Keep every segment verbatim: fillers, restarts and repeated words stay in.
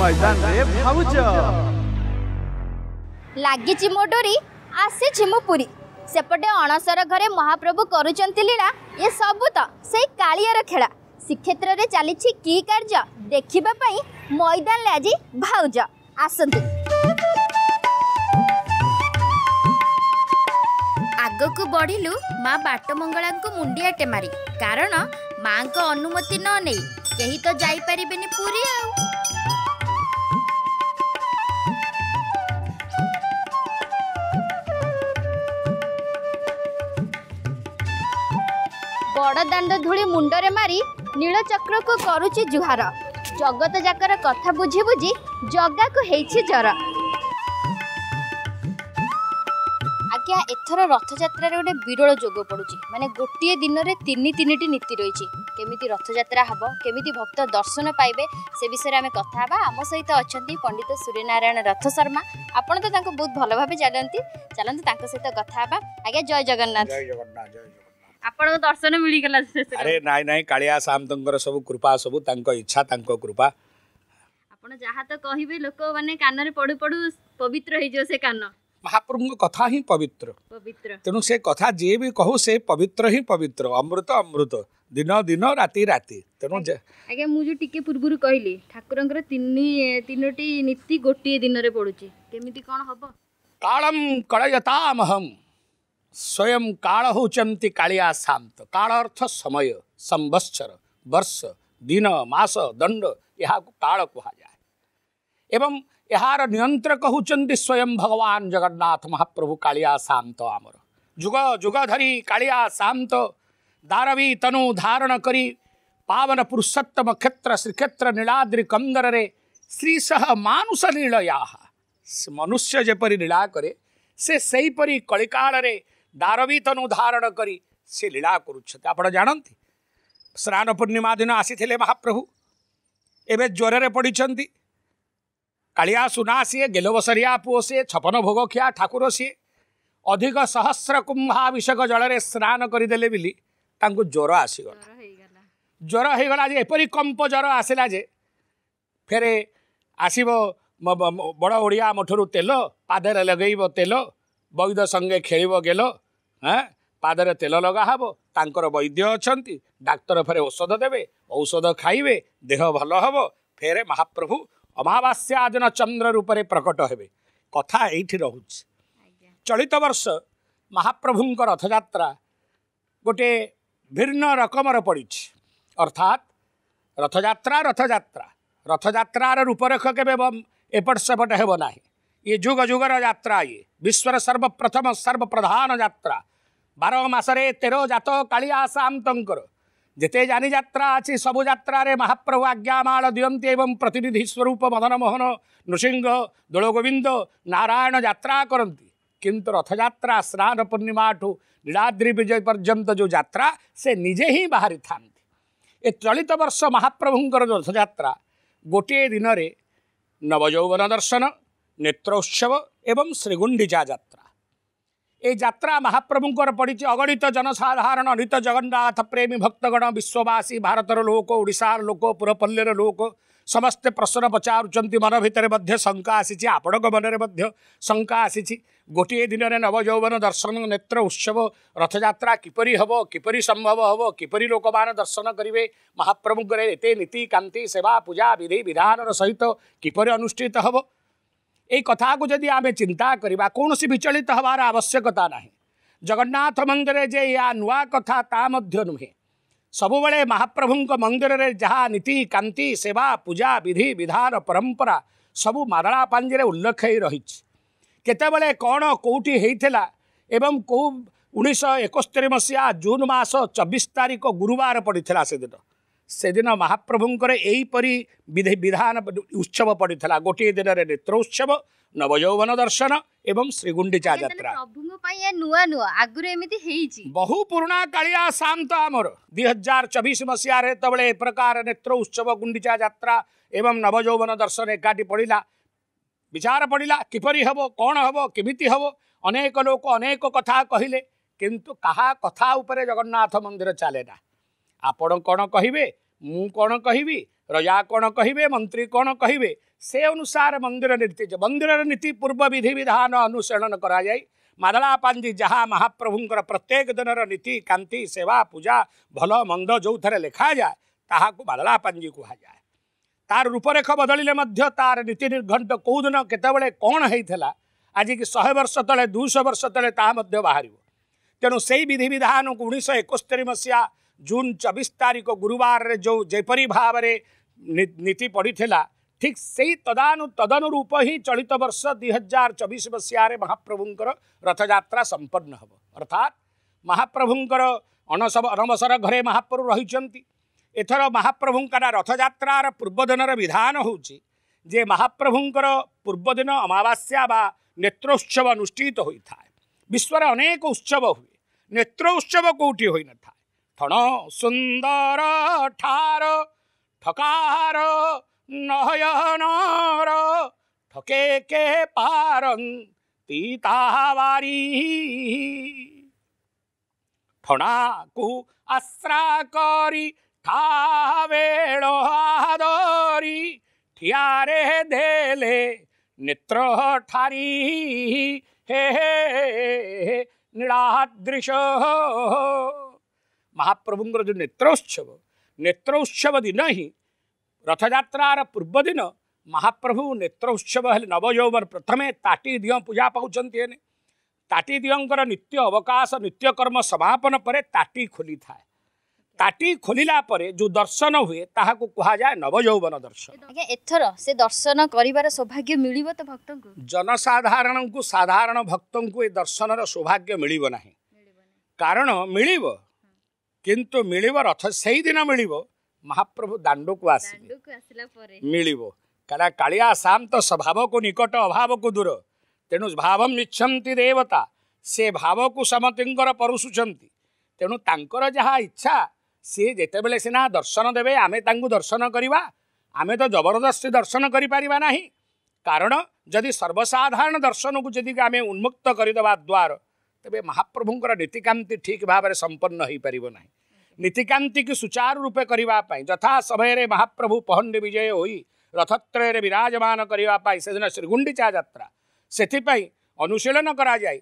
मैदान रे भाउज लागिची मो डोरी आसी मु पुरी सेपटे अणसर घरे महाप्रभु करुचंती लीला ये सब तो से कालियार खेला श्रीक्षेत्र रे चली की कार्य देखिबा पई मैदान ले आज भाउज आसंतु आगकू बढ़िलु माँ बाटमंगला को मुंडिया टेमारी कारण माँ को अनुमति न नहीं कहीं तो जाई परिबेनी पूरी आउ बड़ दांड धूली मुंडरे मारी नीलचक्र को करुची जुहार जगत जाकर कथा बुझी बुझी जगा को हेछि जर आज्ञा एथर रथयात्रा गोटे विरल जोग पड़ुची माने गोटे दिन में तीन तीन नीति रही केमिति रथयात्रा हम केमिति भक्त दर्शन पाइबे से विषय में कथा हेबा आम सहित अच्छा पंडित सूर्यनारायण रथ शर्मा आपन तो तांको बहुत भल भाव जानती चलते तांको सहित कथा हेबा आज्ञा जय जगन्नाथ जय जगन्नाथ जय जगन्नाथ आपन दर्शन मिली गला अरे नाई नाई कालिया सामंतर सब कृपा सब तांको इच्छा तांको कृपा आपन जहा तो कहिबे लोक माने कान रे पडु पडु पवित्र हो से कान महाप्रभु कथा ही पवित्र पवित्र तेणु से कथा जी भी कहू से पवित्र ही पवित्र अमृत अमृत दिन दिन राति राति तेणु आज्ञा मु जो टिके पूर्व कहली ठाकुरंकर तीन तीनोटी नीति गोटे दिन रे पडुची केमिति कोन हबो कालम कलयतामहम स्वयं काल होचंती कालिया शांत काल अर्थ समय संवत्सर वर्ष दिन मास दंड यह काल कहा जाए एवं यार नियंत्रक होचंती स्वयं भगवान जगन्नाथ महाप्रभु कालिया शांत आमर जुग जुग धरी कालिया शांत दारवी तनु धारण करी पावन पुरुषोत्तम क्षेत्र श्रीक्षेत्र नीलाद्रि कंदर रे श्री सह मानुष लीलया मनुष्य जेपरी लीला करे से सही परी कलिकाल रे दारवी तनु धारण करी से लीला करुछते आपण जानती स्नान पूर्णिमा दिन आसी महाप्रभु एवं ज्वर पड़िछंती कालिया सुना सी गेलवसरिया पुओ सी छपन भोग खिया ठाकुर सी अधिक सहस्र कुंभाभिषेक जल स्नान करदे बिली ज्वर आसीगला ज्वर हो गला एपरी कंप ज्वर आसला जे फेरे आसब बड़ ओडिया मठरू तेल पादरे लगेब तेल वैद्य संगे खेल गेल हाँ पादरे तेल लगा हब तांकर वैद्य अच्छा डाक्तर फेरे औषध देवे औषध खाइबे देह भल हम फेरे महाप्रभु अमावास्या दिन चंद्र रूप में प्रकट हेबे कथा एठी रहुछि चलित वर्ष महाप्रभुंकर रथयात्रा गोटे भिन्न रकमर पड़ी अर्थात रथयात्रा रथयात्रा रथयात्रार रूपरेख केबे एपट सेपट हेब नाही ये जुग जुगर यात्रा ये विश्वर सर्वप्रथम सर्वप्रधान यात्रा बारह मासरे तेरह जात कालिया शांतंकर जेते जानी यात्रा अच्छी सबु यात्रा रे महाप्रभु आज्ञामाल दियंती एवं प्रतिनिधि स्वरूप मदन मोहन नृसिंह दोलगोविंद नारायण यात्रा करती किंतु रथयात्रा स्नान पूर्णिमा ठू नीलाद्रि विजय पर्यंत जो यात्रा से निजे ही बाहरी था ए चलित वर्ष महाप्रभुंकर रथयात्रा गोटे दिन रे नवयौवन दर्शन नेत्रोत्सव एवं श्रीगुंडीचा यात्रा ये यात्रा महाप्रभुंकर पड़ी अगणित जनसाधारण अनित जगन्नाथ प्रेमी भक्तगण विश्ववासी भारतर लोक ओडिशार लोक पुरपल्लीर लोक समस्ते प्रश्न पचारुंट मन भितर शंका आसी आपण मन शंका आसी गोटे दिन में नवयौवन दर्शन नेत्र उत्सव रथयात्रा किपरि हम किपरि संभव हम किपरि लोक मान दर्शन करेंगे महाप्रभुंकर एते नीति कांति सेवा पूजा विधि विधान सहित किपरि अनुष्ठित हम ये कथा को जदि आम चिंता करवा कौन सी विचलित हबार आवश्यकता ना जगन्नाथ मंदिर जे या नुआ कथा ता मध्य नुहे सबुबले महाप्रभुंक मंदिर रे जहाँ नीति कांति सेवा पूजा विधि विधान परंपरा सबू मादला पांजिरे उल्लेख ही रही केतेबले कौन कौटी होता एवं कौ उन्नीस एकस्तरी मसीहा जून मास चौबीस तारीख गुरुवार पड़ा से दिन से दिन महाप्रभुंकर यहीपरी विधि विधान उत्सव पड़ा गोटे दिन में नेत्रोत्सव नवयौवन दर्शन एवं श्रीगुंडीचा यात्रा बहु पुराणा कालिया शांत आमर दुई हजार चौबीस मसीह तबले प्रकार नेत्र उत्सव गुंडीचा यात्रा एवं नवयौवन दर्शन एकाठी पड़ा विचार पड़ा किपरि हम कौन हम केमिति हम अनेक लोक अनेक कथा कहले किंतु कहा कथा उपरे जगन्नाथ मंदिर चले ना आपण कौन कहे मु कौन कहबी रजा कौन कहे मंत्री कौन कहे से अनुसार मंदिर नीति मंदिर नीति पूर्व विधि विधान अनुसरण कराए मादला पांजी जहाँ महाप्रभुंकर प्रत्येक दिन नीति कांति सेवा पूजा भल मंद जो थे लिखा जाए ताहाकू मादला पांजी कह जाए तार रूपरेख बदलिले मध्य तार नीति निर्घंट कौ दिन केतबेले कौन होता आज की शहे वर्ष तले दुईश वर्ष तले बाहर तेणु से विधि विधान को उन्नीस एकस्तरी मसीहा जून चौबीस तारीख गुरुवार रे जो जेपरी भाव में नीति पड़ी ठीक से तदानु तदनुरूप ही चलित वर्ष दुई हजार चौबीस मसीह महाप्रभुंकर रथयात्रा संपन्न हम अर्थात महाप्रभुंकर अणसब अनवसर घरे महाप्रभु रही एथर महाप्रभुंकर रथयात्रार पूर्वदिन विधान होची जे महाप्रभुंकर पूर्वदिन अमावास्या बा नेत्रोत्सव अनुष्ठित होता है। विश्व अनेक उत्सव हुए नेत्रोत्सव कौटी हो न था थण सुंदर ठार ठकार नयनर ठके के पारंती तावारी ठणा को आश्रा करी ठावेड़ आदरी ठियारे देले नेत्र ठारी हे हे नीलादृश महाप्रभुंर जो नेत्रोत्सव नेत्रोत्सव दिन ही रथयात्रार पूर्वदिन महाप्रभु नेत्रोत्सव हेले नवयौवन प्रथमे ताटी दिय पूजा पाउछन्ति ताटी दियंकर नित्य अवकाश नित्यकर्म समापन पर ताटी खोली थाए ताटी खोलिला परे जो दर्शन हुए ताहाकू कहा जाए नवयौवन दर्शन। आज्ञा एथर से दर्शन करिवार सौभाग्य मिलिबो तो भक्तन को जनसाधारण को साधारण भक्तन को ए दर्शन सौभाग्य मिलिबो नाही कारण मिलिबो किंतु मिलिबो रथ सेही दिन मिलिबो महाप्रभु दांडो को आसिबे मिलिबो काला कालिया शांत स्वभाव को निकट अभाव को दूर तेणु भावम इच्छन्ति देवता से भाव को समतिंकर परुषुचंती तेणु तांकर जहाँ इच्छा सी जेतेबेले सिना दर्शन देवे आमे तांकु दर्शन करिबा आमे तो जबरदस्ती दर्शन करि परिबा नाही कारण जदि सर्वसाधारण दर्शन को जदि आमे उन्मुक्त करदेवा द्वार तेबे महाप्रभुंकर नीतिकांति ठीक भाव में संपन्न हो पारिबो नाही नीतिकांति की सुचारू रूपे करिबा पई यथा समय महाप्रभु पहंडी विजय होई रथत्रय विराजमान करने से दिन श्रीगुंडीचा यात्रा से अनुशीलन करा जाए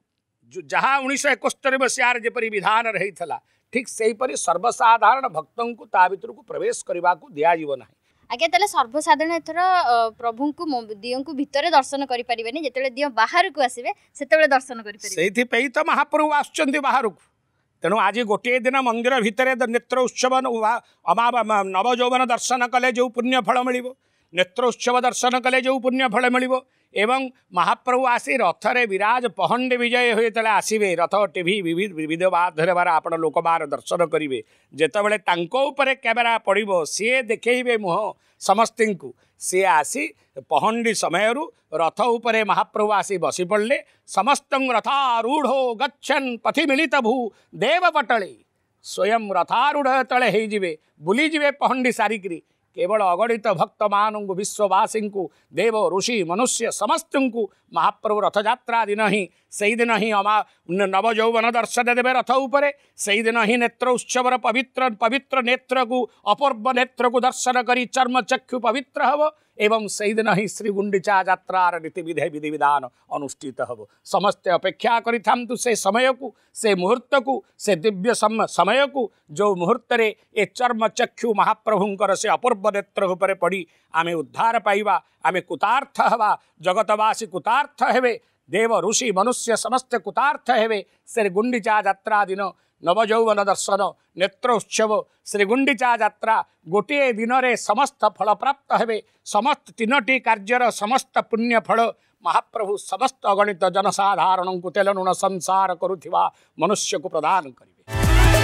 जहाँ उन्नीस एकस्तरी मसीह जपरी विधान रही ठीक से सर्वसाधारण भक्तों को ता भीतर को प्रवेश करने को दिज्व ना। आज्ञा ताले सर्वसाधारण एथर प्रभु को दियों को भितर दर्शन करि परिबेनी जेतेले दियों बाहर को आसीबे सेतेबेले दर्शन करि परिबे सेथि पई तो महाप्रभु आछन्ति बाहर को तेणु आज गोटे दिन मंदिर भितर नेत्रोत्सव अमा नवयौवन दर्शन कले जो पुण्य फल मिल नेत्रोत्सव दर्शन कले जो पुण्य फल मिल एवं महाप्रभु आसी रथरे विराज पहंडी विजय होते आसवे रथ टीवी विविध विविध बार आपण लोक बार दर्शन करेंगे जितेबले कैमेरा पड़ो सी देखे मुह समस्त को सी आसी पहंडी समय रथ उपरे महाप्रभु आसी बसी पड़े समस्त रथारूढ़ गच्छन पथि मिलित भू देवपटले स्वयं रथारूढ़ तले होइजिवे बुलीजिवे पहंडी सारिकी केवल अगणित भक्त मान विश्ववासी को देव ऋषि मनुष्य समस्त को महाप्रभु रथयात्रा दिन ही से दिन ही अमा नवयौवन दर्शन देवे रथ उपरे से दिन ही नेत्र उत्सवर पवित्र पवित्र नेत्र को अपूर्व नेत्र को दर्शन करी चर्म चक्षु पवित्र हब एवं से दिन ही श्रीगुंडीचा यात्रार नीति विधि विधि विधान अनुष्ठित हब समस्ते अपेक्षा करिथांतु से समय को से मुहूर्त को से दिव्य समय को जो मुहूर्त रे ए चर्म चक्षु महाप्रभुंकर से अपूर्व नेत्र उपरे पड़ी आमे उद्धार पाइबा आमे कुतार्थ हवा जगतवासी कुतार्थ हेबे देव ऋषि मनुष्य समस्त कुतार्थ हेबे श्रीगुंडीचा यात्रा दिन नवयौवन दर्शन नेत्रोत्सव श्रीगुंडीचा यात्रा गोटे दिन रे समस्त फल प्राप्त हेबे समस्त तीनोटी कार्यर समस्त पुण्य फल महाप्रभु समस्त अगणित जनसाधारण को तेलनुण संसार करुथिबा मनुष्य को प्रदान करिवे।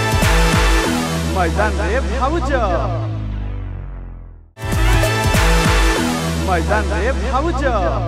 मैदान रे भाउज मैदान रे भाउज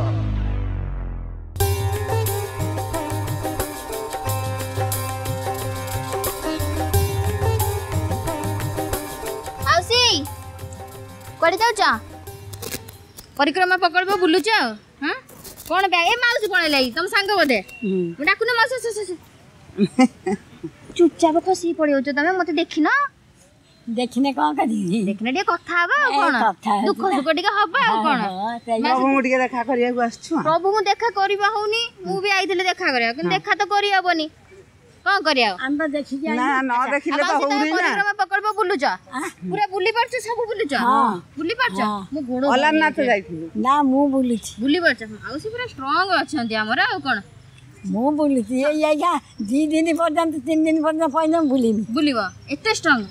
कड़े जाऊ परिक्रमा पकड़ बुलुच हाँ कौन ब्याग ए माउसी पड़े तुम सांग बोधे डाकुन माउसी चुपचाप खसी पड़ तुम मत देख न देखने कौन करी देखने टिके कथा हबा आ कोन कथा दुख सुख टिके हबा आ कोन प्रभु मु टिके देखा करिया आछछु प्रभु को देखा करबा होनी मु भी आइथिले देखा करिया कि देखा तो करी हबनी कोन करिया हम तो देखि जाई ना न देखिले तो होउनी ना परिक्रमा पकड़बो बुलुच पूरा बुली परछ सब बुलुच बुली परछ मु गुण अलारनाथ जाइथिलु ना मु बुली बुली परछ आ से पूरा स्ट्रांग अछंती हमरा आ कोन मु बुली ये ये दी दिन पर्यंत तीन दिन पर्यंत पहिले बुली बुलिबो एते स्ट्रांग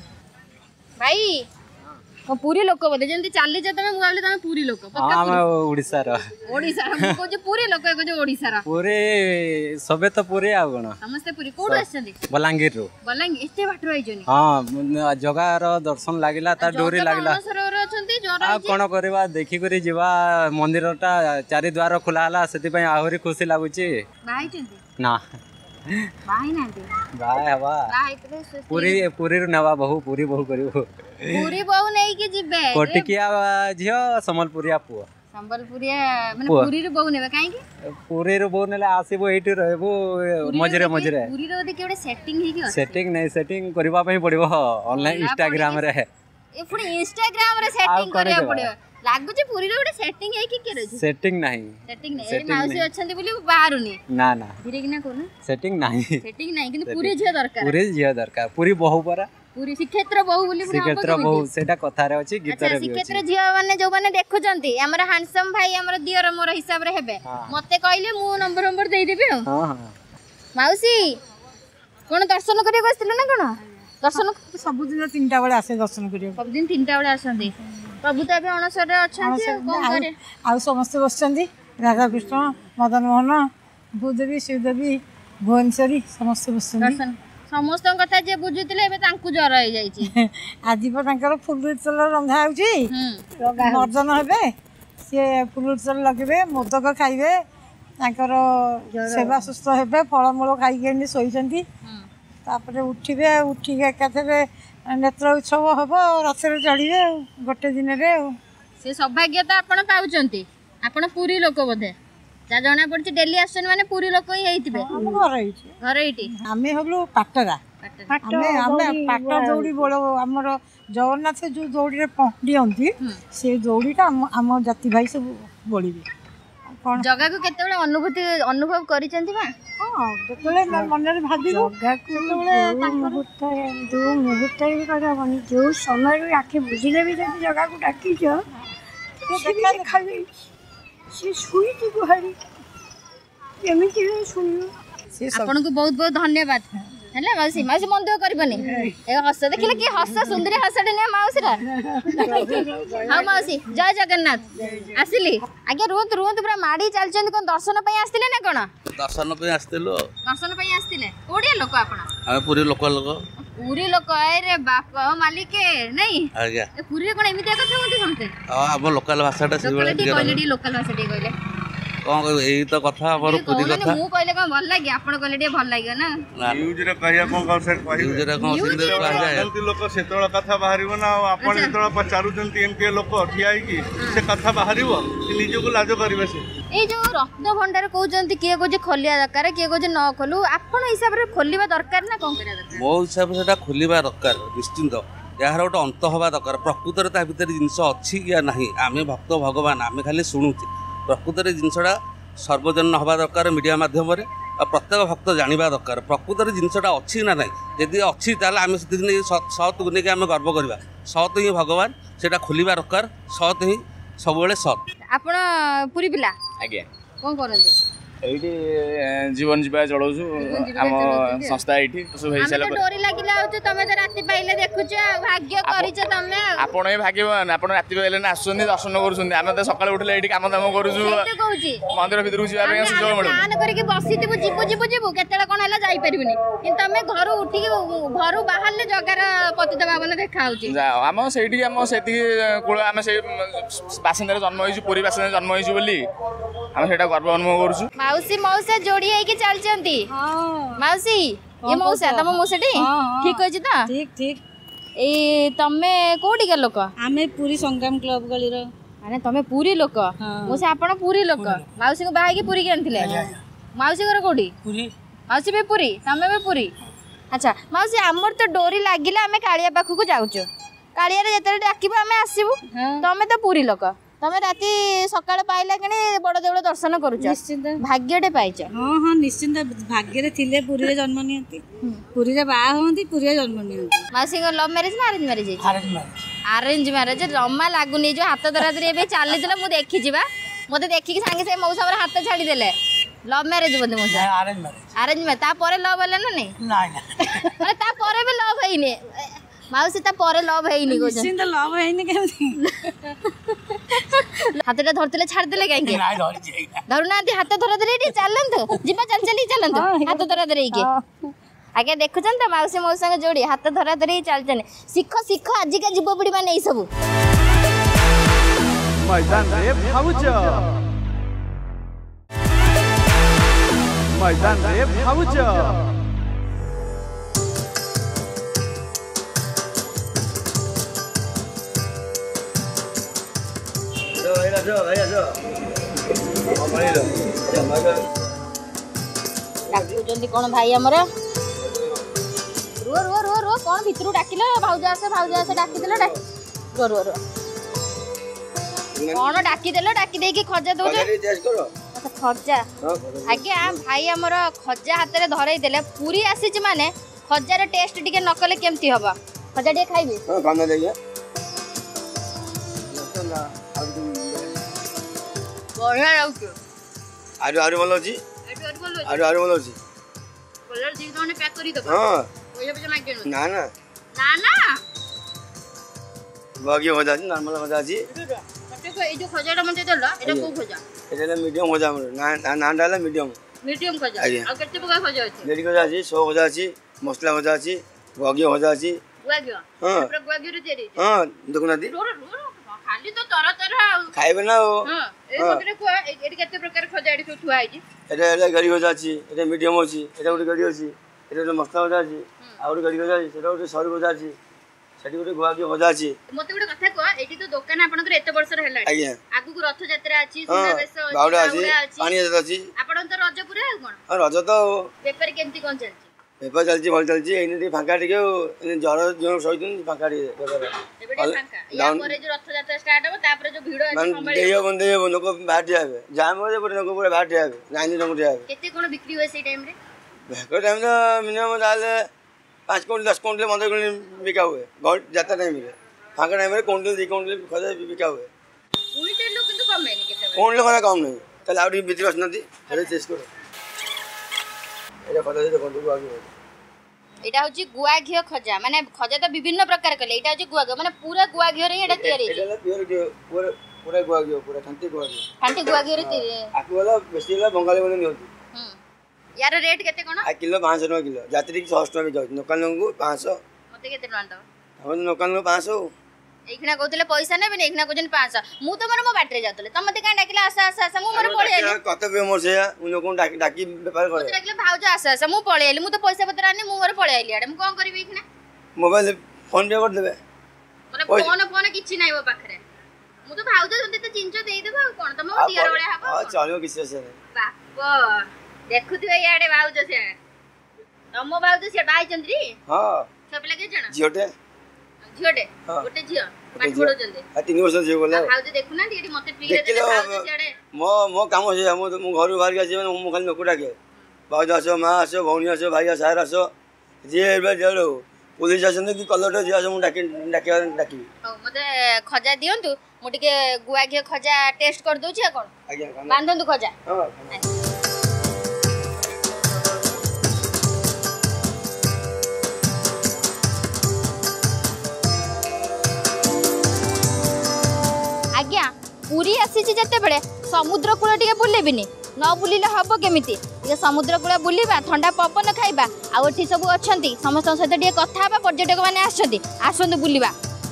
भाई को पूरी लोक बोले जंती चाली जे तमे मुगाले तमे पूरी लोक पक्का हम ओडिसा रो ओडिसा रो को जे पूरी लोक को जे ओडिसा रो पूरे सबे तो पूरे आ गण समस्त पूरी कोड आछंती बलांगीर रो बलांगी एते बाटर आइजनी हां जगह रो दर्शन लागिला ता डोरी लागिला सरोवर अछंती जोर आ कोन करबा देखि करी जीवा मंदिरटा चारि द्वार खुला हला सेति पय आहुरी खुशी लागुची भाई चंती ना भाई नांती भाई हवा भाई तरे पूरी पूरी रो नवा बहु पूरी बहु करियो पूरी बहु नहीं कि जिबे कोटिकिया झियो संबलपुरिया पुआ संबलपुरिया माने पूरी रो बहु नेबे काहे कि पूरी रो बहु नेला आसीबो एठी रहबो मजरे मजरे पूरी रो देखि ओडे सेटिंग हे कि सेटिंग नहीं सेटिंग करबा पय पड़िबो ऑनलाइन इंस्टाग्राम रे ए पुणी इंस्टाग्राम रे सेटिंग करिया पड़िबो लागु जे पूरी रो ओडे सेटिंग हे कि के रहै सेटिंग नहीं सेटिंग नहीं ए माउसी अछंती बोली बाहरुनी ना ना धीरे कि ना कोन सेटिंग नहीं सेटिंग नहीं किंतु पूरी झियो दरकार पूरी झियो दरकार पूरी बहु परा पूरी श्रीक्षेत्र बहु बोली श्रीक्षेत्र बहु सेटा कथा रे अछि गीत रे भी श्रीक्षेत्र झियो माने जो माने देखुचंती हमर हैंडसम भाई हमर दियर मोर हिसाब रे हेबे मते कहले मु नंबर नंबर देई देबी हां हां माउसी कोन दर्शन करिया बसतिल ना कोन दर्शन सब दिन तीनटा बेले आसे दर्शन करिया सब दिन तीनटा बेले आसंती प्रभु तो अबे अणसर रे अछंती कोन करे आ समस्त बसचंदी राधा कृष्ण मदन मोहन भूदेवी शिवदेवी भुवनेश्वरी समस्त बसचंदी दर्शन समस्त कथा जे बुझुतिले एबे तांकु जर होई जाईची आज पर तांकर फुल चल रंधा होउची मर्जन हेबे से फुल चल लगेबे मोदक खाइबे तांकर सेवा सुस्थ हेबे फलमूल खाइके सोईचंती तापरे उठिबे उठिके एकाथरे नेत्र उत्सव हम रथरे चढ़े गोटे दिन से सौभाग्य तो आपण पाउचंती आपण पूरी लोक बोधे जा जना पड़छ डेली आसन माने पूरी लोक ही हेइतिबे घर एठी घर एठी आमे हलु पाटरा आमे आमे पाट दौड़ी बोलो हमर जगन्नाथ जो दौड़ी रे पहडियंती से दौड़ीटा हम जाति भाई सब बोलिबे जगह को केते बेला अनुभूति अनुभव करिसंती बा हां केते बेला मन रे भाबिबो जगह को मुहूर्त दो मुहूर्त रे करा बनी जो समय रे आखे बुझिले भी जदी जगह को डाकी छ से देखा खाली से सुई थी गुहारी एमिति सुनियो आपन को बहुत बहुत धन्यवाद हेला माउसी माउसी मन दुख करबनी ए हस देखिले कि हस सुंदरी हसडे ने माउसी रा हां माउसी जय जगन्नाथ आसिली आगे रुंत रुंत पूरा माडी चलचंद कोन दर्शन पई आस्तिले ना कोन दर्शन पे आस्तिलो दर्शन पई आस्तिले कोडिया लोक आपण हम पूरी लोक लोक पूरी लोक अरे बाप मालिक नहीं आज्ञा ए पूरी कोन एमितिया कथा होती समते आ हम लोकल भाषाटा से लोकल टी कहले टी लोकल भाषा टी कहले कोन एई तो कथा हमर पूरी कथा मु कहले कोन भल लागी आपण कहले टी भल लागियो ना न्यूज रे कहिया कोन कॉन्सेप्ट कहि न्यूज रे कोन सिंदर कह जाय जंती लोक सेतळ कथा बाहरिबो ना आपण जेतळ पचारु जंती एमके लोक ठियाई की से कथा बाहरिबो कि निजो को लाज करबे से ए जो रत्न भंडार कहउचंती किए को जे खोलिया दरकार किए को जे न खोलु आपण हिसाब रे खोलिबा दरकार ना कोन करिया दरकार मो हिसाब से सेटा खोलिबा दरकार निश्चित यार गोटे अंत हवा दरकार प्रकृतर ता भीतर जिनस अच्छी या नहीं आमे भक्त भगवान आमे खाली शुणुचे प्रकृतर जिनसटा सर्वजन हवा दरकार मीडिया माध्यम रे आ प्रत्येक भक्त जानिबा दरकार प्रकृतर जिनसटा अच्छी ना नहीं यदि अच्छी ताले आमे से दिन सत को लेके आमे गर्व करबा सत ही भगवान सेटा खोलिबा दरकार सत ही सब बेले सत आपण पूरी पिला आज्ञा कोन करंती एठी जीवन जीवा चलाउछु आम संस्था एठी सब हेइ साला हम तो डोरी लागिला होत तमे तो राति पाइले देखुछ भाग्य करिछ तमे आपण ए भाग्यवान आपण राति पाइले ना आसुनी दर्शन करूछन हम तो सकाळ उठले एठी काम दाम करूछु सेते कहूची मंदिर भितर जिबा पे सुजो मिलु प्लान करके बसितिबु जिबु जिबु जिबु केतेला कोन हला जाई परिबनी किन तमे घर उठी घर बाहरले जगार पतित भावन देखा होची जा हम सेठी हम सेती कुळ हम से बासिंदार जन्म होइछु पुरी बासिंदार जन्म होइछु बोली हम सेटा गर्व अनुभव करूछु माउसी मौसा जोड़ी है कि चलचंती हां मौसी ये मौसा तम मौसाटी ठीक होछि त ठीक ठीक ए तमे कोडी के लोक आमे पूरी संग्राम क्लब गली रो माने तमे पूरी लोक मौसा आपण पूरी लोक मौसी को बाहा की पूरी के आनथिले मौसी घर कोडी पूरी मौसी भी पूरी तमे भी पूरी अच्छा मौसी हमर तो डोरी लागिला हमें कालिया पाखु को जाउचो कालियारे जेतेले डाकिबो आमे आसीबु तमे तो पुरी लोक तमे राती सकाळ पाइला कने बड़ देउळ दर्शन करूछ निश्चिंत भाग्यटे पाइछ हाँ हाँ निश्चिंत भाग्य रे थिले पुरी रे जन्म नियंती पुरी रे बाहा होंती पुरी रे जन्म नियंती मासी को लव मैरिज ना arrange marriage arrange marriage arrange marriage जम्मा लागुनी जो हाथ धरा धरी एबे चालीला मु देखि जिबा मते देखि के संगे से मौसा रे हाथ छाडी देले लव मैरिज बोलते मौसा अरेंज मैरिज अरेंज में ता परे लव होला ना नहीं नहीं नहीं अरे ता परे भी लव हैनी माउसी ता परे लव हैनी को निश्चिंत लव हैनी केमती हाथटा धरतले छाड़ देले काहे के नहीं धरि जाइगा धरुना हाथ धरा धरी एठी चलंत जिबा चल चली चलंत हाथ धरा धरी के आगे देखुछन त माउसी मौसा के जोड़ी हाथ धरा धरी चलचन सिख सिख आज का जीवपड़ी माने ई सब मैदान रे भाउज मैदान रे भाउज डाकुचंदी कोन भाई हमर रो रो रो रो कोन भितरु डाकिले भाउज आसे भाउज आसे डाकी देले डाक रो रो रो कोन डाकी देले डाकी देई की खजा दउछ अच्छा खजा आगे भाई हमर खजा हाथ रे धरई देले पूरी आसी माने खजार टेस्ट टिके नकले केमती हबा खजा टे खाइबे हां खाना देइए बढ़िया लाଗୁଛି आरो आरो ଭଲ ଅଛି ଏଠୁ ଏଠୁ ଭଲ ଅଛି आरो आरो ଭଲ ଅଛି କଲର ଦି ଜଣ ପ୍ୟାକ୍ କରି ଦବ हां ପଇସା ପଇସା ମାଗି ଦେनु ନା ନା ନା ନା ବାକି ଭଜା ଅଛି ନର୍ମାଲ ଭଜା ଅଛି ମତେ ଏଇ ଯୋ ଖଜାଟା ମତେ ଦେଲ ଏଟା କୋଉ ଖଜା ଏଟା ମିଡିୟମ ଭଜା ଆମର ନା ନା ଟା ହେଲା ମିଡିୟମ ମିଡିୟମ ଖଜା ଆଉ କେତେ ପ୍ରକାର ଖଜା ଅଛି ଲେଡି ଭଜା ଅଛି ସୋ ଭଜା ଅଛି ମସଲା ଭଜା ଅଛି ବାକି ଭଜା ଅଛି ଗୁଆଘିଅ ହଁ ପୁରା ଗୁଆଘିଅରେ ତିଆରି ହଁ ଦେଖୁନାହାନ୍ତି ଖାଲି ତ ତର ତର ଆଉ ଖାଇବେ ନା ଆଉ ହଁ ଏ ଗୋଟେ କୁଆ ଏଠି କେତେ ପ୍ରକାର ଖଜା ଏଠି ସବୁ ଥୁଆ ହେଇଛି ଏଟା ହେଲା ଗରି ଭଜା ଅଛି ଏଟା ମିଡିୟମ ଅଛି ଏଟା ଗୋଟେ ଗରି ଅଛି ଏଟା ଗୋଟେ ମସଲା ଭଜା ଅଛି ଆଉ ଗୋଟେ ଗରି ଭଜା ଅଛି ସେଟା ଗୋଟେ ସରୁ ଭଜା ଅଛି ସେଠି ଗୋଟେ ଗୁଆଘିଅ ଭଜା ଅଛି ମତେ ଗୋଟେ କଥା କୁହ ଏଠି ତ ଦୋକାନ ଆପଣଙ୍କର ଏତେ ବର୍ଷର ହେଲାଣି ଆଜ୍ଞା ଆଗକୁ ରଥଯାତ୍ରା ଅଛି ସୁନାବେଶ ଅଛି ବାହୁଡା ଅଛି ଅଛି ପାଣି ଯାତ୍ରା ଅଛି ଆପଣ ତ ରଜ ପୁରା ଆଉ କଣ ଆଉ ରଜ ତ ବେପାର କେମିତି କଣ ଚାଲିଛି ବେପାର ଚାଲିଛି ଭଲ ଚାଲିଛି ଏଇନେ ଟିକେ ଫାଙ୍କା ଟିକେ ଜ୍ୱର ଯେଉଁ ସହିଛନ୍ତି ଫାଙ୍କା ଟିକେ ବେପାର ଏବେ ଟିକେ ଫାଙ୍କା ୟା ପରେ ଯୋଉ ରଥଯାତ୍ରା ଷ୍ଟାର୍ଟ ହେବ ତାପରେ ଯୋଉ ଭିଡ ଅଛି ମାନେ ଦେଇ ହବନି ଦେଇ ହବ ଲୋକ ବାହାର ଠିଆ ହେବେ ଯାହା ମଧ୍ୟ ଗୋଟେ ଲୋକ ପୁରା ବାହାର ଠିଆ ହେବେ ଲାଇନ୍ ଲୋକ ଠିଆ ହେବେ କେତେ କଣ ବିକ୍ରି ହୁଏ ସେଇ ଟାଇମରେ ଭେକ ଟାଇମ୍ରେ ମିନିମମ୍ ତାହେଲେ ପାଞ୍ଚ କୁଇଣ୍ଟାଲ ଦଶ କୁଇଣ୍ଟାଲ ପନ୍ଦର କୁଇଣ୍ଟାଲ ବିକା ହୁଏ ଭଲ ଯାତ୍ରା ଟାଇମ୍ରେ ଫାଙ୍କା ଟାଇମ୍ରେ କୁଇଣ୍ଟାଲ ଦୁଇ କୁଇଣ୍ଟାଲ ଖଜା ବିକା ହୁଏ କୁଇଣ୍ଟାଲ କିନ୍ତୁ କମେନି କେତେବେଳେ କୁଇଣ୍ଟାଲ ଖଜା କମ୍ ନାହିଁ ତାହେଲେ ଆଉ ଟିକେ ବିକ୍ରି ଆସୁନାହାନ୍ତି ହେଲେ ଚେଷ୍ଟ୍ କର ଏଇଟା ଖଜା ସହିତ କଣ୍ଟକୁ ଆଗିବ এটা হচ্ছে গুয়া ঘিও খজা মানে খজা তো বিভিন্ন প্রকার কলে এটা হচ্ছে গুয়া ঘিও মানে পুরা গুয়া ঘিও রে এটা তৈরি এটা হলো পিওর ঘিও পুরো পুরো গুয়া ঘিও পুরো খাঁটি গুয়া ঘিও খাঁটি গুয়া ঘিও রে তৈরি আকু হলো বেশি হলো বঙ্গালী মানে নিয়ন্তি হুম ইয়ার রেট কেতে কোন এক কিলো পাঁচশো টাকা কিলো যাত্রী কি ছশো টাকা বিকা দোকান লোকଙ୍କୁ পাঁচশো মতে কেতে টাকা দাও আমার দোকান লোক পাঁচশো এইখানে কইতলে পয়সা নেবে না এইখানে কইছেন পাঁচশো মু তো মর মো ব্যাটারি যাতলে তম মতে কাই ডাকিলে আশা আশা আশা মু মর পড়ে আইলি কত বে মোর সে মু লোক ডাকি ডাকি ব্যাপার করে মতে ডাকিলে ভাউজ আশা আশা মু পড়ে আইলি মু তো পয়সা পত্র আনি মু মর পড়ে আইলি আড়ে মু কোন করিবি এইখানে মোবাইল ফোন পে করে দেবে মানে ফোন ফোন কিছু নাই মো পাখরে মু তো ভাউজ জন্তে তো চিঞ্চ দেই দেব আর কোন তম টিয়ার বড়ে হবো हां चलियो किसी से नहीं बाप देखुथिबे याडे भाउज से तम भाउज से भाई चंद्री हां सब लगे जण जियोटे झियोटे गोटे झियो पाठ पढो जंदे आ तीन वर्ष जियो बोला भाउज देखु ना एडी मते फ्री रे भाउज सेडे मो मो काम से मो मो घर बाहर के मो खाली नोक डाके भाउज आसो मां आसो भौणी आसो भाई सार आसो जे जेलो पुलिस आसन कि कलर जे आसो मु डाके डाके डाकी हो मते खजा दियंतु मु टिके गुआ घियो खजा टेस्ट कर दोछि आ कोन आज्ञा बांधंतु खजा हां आज्ञा पूरी आसीछि जते बेले समुद्र कूल टिके बुलेबिनी न बुलिले हबो केमिति ये समुद्र कूल बुलिबा ठंडा पवन खाइबा आ ओठी सब अछंती समस्त सहित टिके कथा बा पर्यटक माने आछंती आसंतु बुलिबा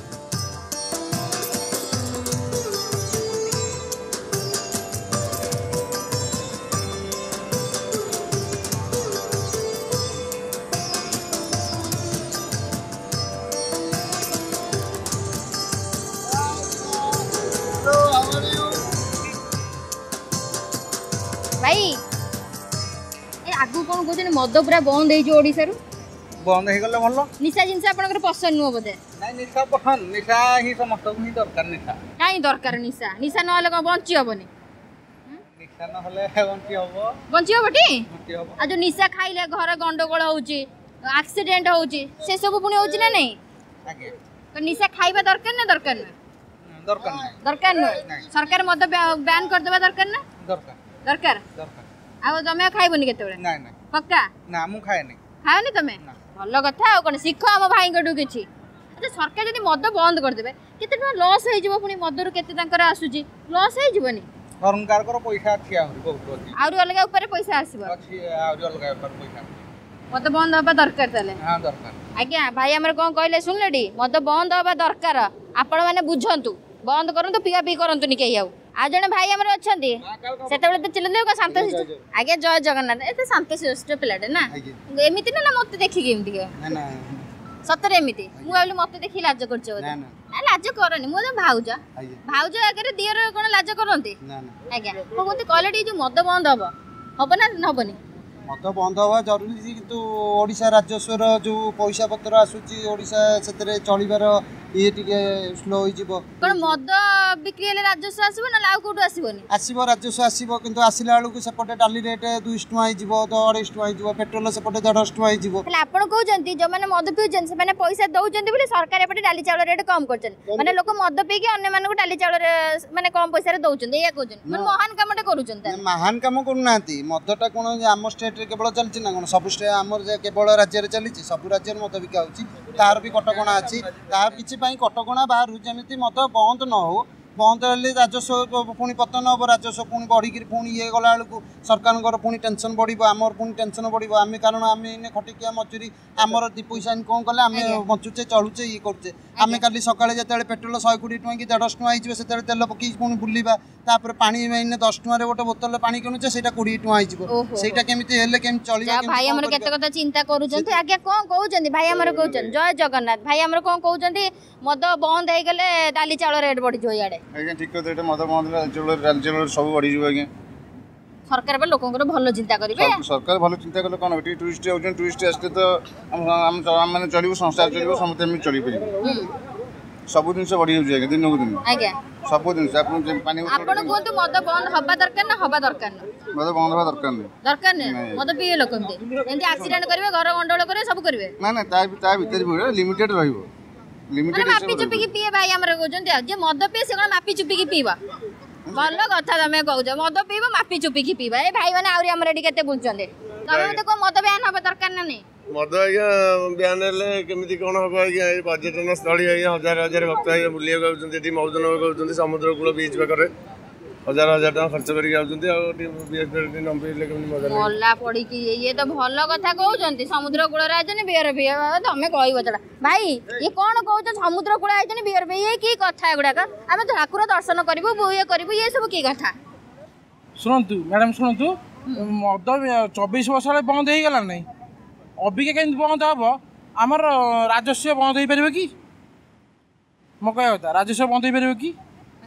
भाई ए आगु कोन कोजन मद पूरा बंद हे जो ओडिसा रु बंद हे गले भलो निशा जिंस आपनकर पसंद नुह बदे नै निशा पठन निशा ही समस्त ही दरकार निशा काई दरकार निशा निशा नहले कौन बंची हबनी निशा नहले बंची हबो बंची हबटी बंची हबो आ जो निशा खाइले घर गंडगोल होउची एक्सीडेंट होउची से सब पुणी होउची ना नहीं आगे तो निशा खाइबा दरकार ना दरकार ना दरकार नहीं दरकार ना सरकार मद बैन कर देबा दरकार ना दरकार दरकार दरकार आ तमे खाइबनी केते बेले नहीं नहीं पक्का ना मु खाए नहीं खाओनी तमे भल कथा आ कोन शिख हम भाई कटू किछि अच्छा सरकार जदि मद बंद कर देबे केते टका लॉस होई जिवो पुनी मदरु केते तांकर आसुची लॉस होई जिवनी सरकार कर पैसा अछि आहुरी बहुत अछि आउरी अलगा ऊपर पैसा आसीबो अछि आहुरी अलगा ऊपर पैसा मद बंद हबा दरकार ताले हां दरकार आज्ञा भाई हमर कोन कहले सुनलेडी मद बंद हबा दरकार आपण माने बुझंतु बंद करंतु पिया पी करंतु नि केही आउ आ जने भाई हमर अछंती सेतेबेले तो चिल्ले को शांत आगे जय जगन्नाथ एते शांत शिष्ट पिलाटे ना एमिति ना मते देखि के एमिति के ना ना सतरे एमिति मु भाबली मते देखि लाज करछ ना ना लाज करनी मु भाउजा भाउजा आगे दियर कोन लाज करंती ना ना आज्ञा को मते कहलेडी जो मद बंद हबो हबो ना हबनी मत बंद हवा जरूरी किंतु ओडिशा राजस्वर जो पैसा पत्र आसुची ओडिशा सेतरे चलिबार ये टिके स्लो होई जिवो कोन मद बिक्री हेले राजस्व आसीबो ना लाउ कोटु आसीबोनी आसीबो राजस्व आसीबो किंतु आसिला बेलू सेपटे डाली रेट दो सौ टका जिवो तो अढ़ाई सौ टका जिवो पेट्रोल सेपटे डेढ़ सौ टका जिवो हला आपण कहउजंती जो माने मद पिउजन से माने पैसा दउजंती बोली सरकार एपटे डाली चावल रेट कम करछन माने लोक मद पी के अन्य माने को डाली चावल माने कम पैसा रे दउजंती या कहउजन माने महान कामटे करूजंती महान काम करूनांती मदटा कोन आम स्टेट रे केवल चलछि ना कोन सब स्टेट आमर जे केवल राज्य रे चलिछि सब राज्य रे मद बिका होछि तार भी कटकणा अछि तार किछि पई कटकणा बाहर जेमिति मद बंद न हो बंद हेल्ले राजस्व पुणी पतन हम राजस्व पुणी बढ़िकी पुणी ये गला बेलू सरकार पुणी टेंशन बढ़ो आमर पुणी टेंशन बढ़ो आम कारण आम इन खटिकिया मजूरी आमर दी पैसा इनकम कले आम बचुचे चलुचे ये करुचे आम काली सकाଳେ ଯେତେବେଳେ पेट्रोल शहे कोटी टଙ୍କା कि देढ़ टଙ୍କା ହେଇଯିବ ସେତେବେଳେ ତେଲ ପକେଇ ପୁଣି ବୁଲିବା ତାପରେ ପାଣି ଏଇନେ ଦଶ ଟଙ୍କାରେ ଗୋଟେ ବୋତଲରେ ପାଣି କିଣୁଛେ ସେଇଟା କୋଡ଼ିଏ ଟଙ୍କା ହେଇଯିବ ସେଇଟା କେମିତି ହେଲେ କେମିତି ଚଳିବ ଭାଇ ଆମର କେତେ କଥା ଚିନ୍ତା କରୁଛନ୍ତି ଆଜ୍ଞା କଣ କହୁଛନ୍ତି ଭାଇ ଆମର କହୁଛନ୍ତି ଜୟ ଜଗନ୍ନାଥ ଭାଇ ଆମର କଣ କହୁଛନ୍ତି ମଦ ବନ୍ଦ ହେଇଗଲେ ଡାଲି ଚାଉଳ ରେଟ୍ ବଢିଯିବ ଇଆଡେ ଆଜ୍ଞା ଠିକ କଥା ଏଟା ମଦ ବନ୍ଦ ଡାଲି ଚାଉଳ ଡାଲି ଚାଉଳ ସବୁ ବଢିଯିବ ଆଜ୍ଞା सरकार पर लोकंकर भलो चिंता करिवे सरकार भलो चिंता करले कोन बेटी टूरिस्ट आउजन टूरिस्ट आस्ते तो हम हम माने चलिबो संसार चलिबो समते हम चली परिबो सब दिन से बढ़ी जाय दिन को दिन आज्ञा सब दिन से अपन पानी आपण कोंतु मद बंद हबा दरकार ना हबा दरकार ना मद बंद हबा दरकार नै दरकार नै मद पिए लोकंते एंती एक्सीडेंट करिवे घर गंडोळ करे सब करिवे ना ना ता ता भीतर भी लिमिटेड रहइबो लिमिटेड मापी चुपी की पिए भाई हमर कहउजंते जे मद पिए से कोन मापी चुपी की पीबा भलो कथा तमे कहउज मद पीबो मापी चुपी की पीबा ए भाई माने आउरी हमर एडी केते बुझचंदे तमे मते को मद बयान हबा दरकार ना नै मद आज्ञा बयान हेले केमिति कोन हबो आज्ञा ए पर्यटन स्थली आज्ञा हजार हजार भक्त आज्ञा बुलिया गाउचंती एटी मौजन गाउचंती समुद्र कूल बीच पाखरे हजार हजार टका खर्च करी गाउचंती आ बीच पे नंबरले केमिति मजा मोल्ला पड़ी की ये तो भलो कथा कहउचंती समुद्र कूल रे आजनी बियर पिए तमे कहइबो तडा भाई ये कोन कहउछ समुद्र कूल आजनी बियर पिए ये की कथा एगुडा का हम ठाकुर दर्शन करबो बुए करबो ये सब की कथा सुनंतु मैडम सुनंतु मद चौबीस वर्ष बंद हो गला नहीं अबिका केमती बंद हम आमर राजस्व बंद हो पार कि मो कह कथा राजस्व बंद हो पार कि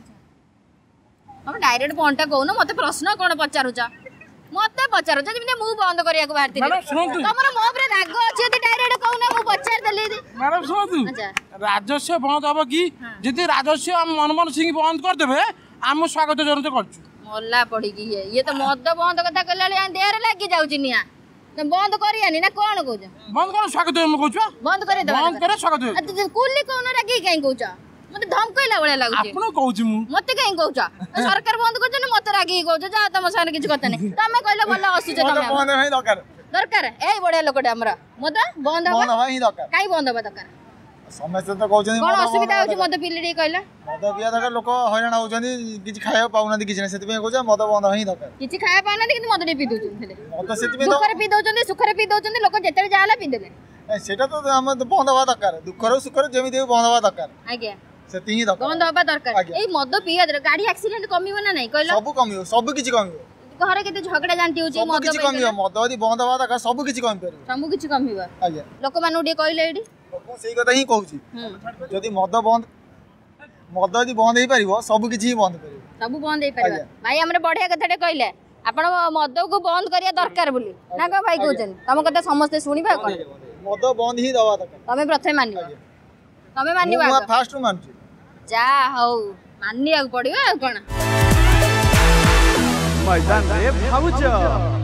हम डायरेक्ट पॉइंटा कहून मते प्रश्न कोन पचारुछ मते पचारुछ जेमि मु बंद करिया को बाहरती तमरो मो ऊपर राग अछि यदि डायरेक्ट कहून मु पचार देली मैडम सुनतु राजस्व बंद हम कि जदि राजस्व हम मनमोहन सिंह बंद कर देबे हम स्वागत जनते करछु मोल्ला पड़ी की ये ये तो मद बंद कथा कहले देहरे लागी जाउची निया बंद करियानी ना कोन कहूछ बंद कर स्वागत हम कहूछ बंद करे दे बंद करे स्वागत कुल्ली कोन रागी काई कहूछ मते धमकइला बळे लागुची आपन कहूछ मु मते काई कहूछ सरकार बंद करछ मते रागी कहूछ जा तम साने किछ कथा नै तमे कहले भलो असुछ तमे बंद होई दरकार दरकार एई बढिया लोकटे हमरा मत बंद बंद होई दरकार काई बंद होबा दरकार समस्त तो कहउछनी कोन असुविधा होची मते पिलडी कहला मद पिया दरकार लोक हैरान होउछनी किछ खाया पाउनांती किछ नै सेति पे कहउछ मद बंद होई दरकार किछ खाया पाउनांती किंतु मद पी दोछन हेले मद सेति पे दुखरे पी दोछन सुखरे पी दोछन लोक जेतेले जाला पी देले सेटा तो हम बंद होबा दरकार दुखरो सुखरो जेमि देउ बंद होबा दरकार आज्ञा सेति ही दरकार बंद होबा दरकार एई मद पिया दर गाड़ी एक्सीडेंट कमिवो ना नै कहला सब कमिवो सब किछ कमिवो घरे केते झगड़ा जानती होची मद किछ कमिवो मद यदि बंद होबा दरकार सब किछ कमि परबो सब किछ कमिबा आज्ञा लोक मानु डे कहले एडी लोक सेही कथा ही कहूची यदि मद बंद मद यदि बंद हेई परिबो सब किछ ही बंद परिबो सब बंद हेई परिबो भाई हमरे बढ़िया कथाटे कहले आपण मद को बंद करिया दरकार बोली ना को भाई कहउछन तम कथा समस्त सुनिबा कोन मद बंद ही दवा दरकार तमे प्रथमे मानिबा तमे मानिबा ମୁଁ ଫାଷ୍ଟରୁ ମାନୁଛି। जा हौ मानिବାକୁ पड़ियो आ कोन मैदान रे भाउज